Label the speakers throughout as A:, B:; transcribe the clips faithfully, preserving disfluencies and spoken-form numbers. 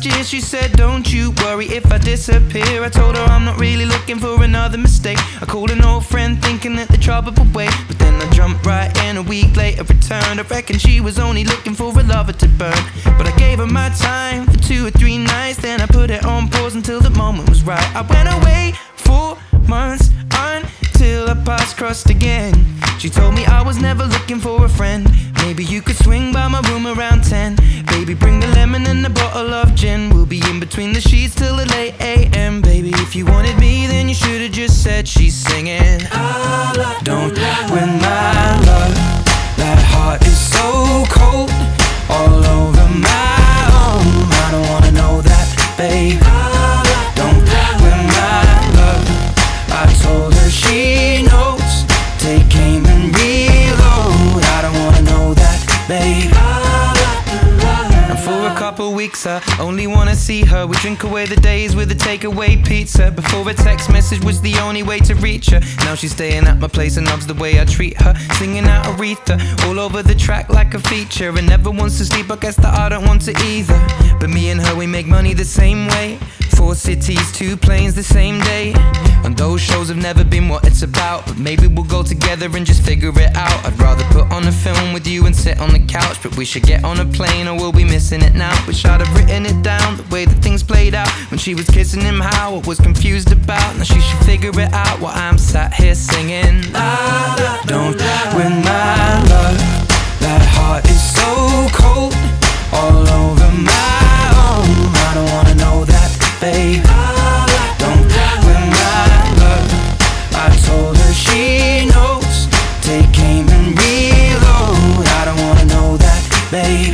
A: last year. She said, don't you worry if I disappear. I told her I'm not really looking for another mistake. I called an old friend thinking that the trouble would wait, but then I jumped right in. A week later returned. I reckon she was only looking for a lover to burn, but I gave her my time for two or three nights. Then I put it on pause until the moment was right. I went away for months until our paths crossed again. She told me I was never looking for a friend. Maybe you could swing by my room around ten. Baby, bring the lemon and a bottle of gin. We'll be in between the sheets till the late A M Baby, if you wanted me, then you should've just said she's singing. Don't win my love. That heart is so cold, all over my own. I don't wanna know that, babe. Don't win my love. I told her she knows. Take aim and reload. I don't wanna know that, babe. And for a couple weeks I only wanna see her. We drink away the days with a takeaway pizza. Before a text message was the only way to reach her. Now she's staying at my place and loves the way I treat her. Singing out Aretha all over the track like a feature. And never wants to sleep, I guess that I don't want to either. But me and her, we make money the same way. Four cities, two planes the same day. And those shows have never been what it's about, but maybe we'll go together and just figure it out. I'd rather put on a film with you and sit on the couch, but we should get on a plane or we'll be missing it now. Wish I'd have written it down, the way that things played out. When she was kissing him, how I was confused about. Now she should figure it out while I'm sat here singing. Don't win my love. That heart is so cold, all over my own. I don't wanna know that, babe. Don't win my love. I told her she knows. Take aim and reload. I don't wanna know that, babe.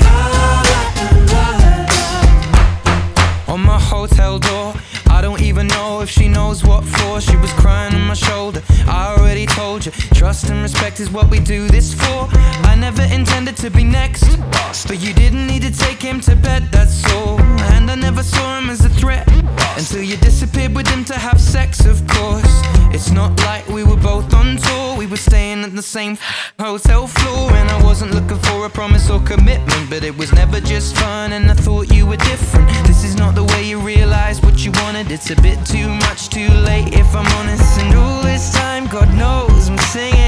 A: On my hotel door, I don't even know if she knows what for. She was crying on my shoulder. I already told you, trust and respect is what we do this for. I never intended to be next, but you didn't need to take him to bed, that's all. And I never saw him as a threat until you disappeared with him to have sex, of course. It's not like we were both on tour. We were staying at the same hotel floor. And I wasn't looking for a promise or commitment, but it was never just fun, and I thought you were different. This is not the way you realized what you wanted. It's a bit too much too late, if I'm honest. And all this time, God knows I'm singing.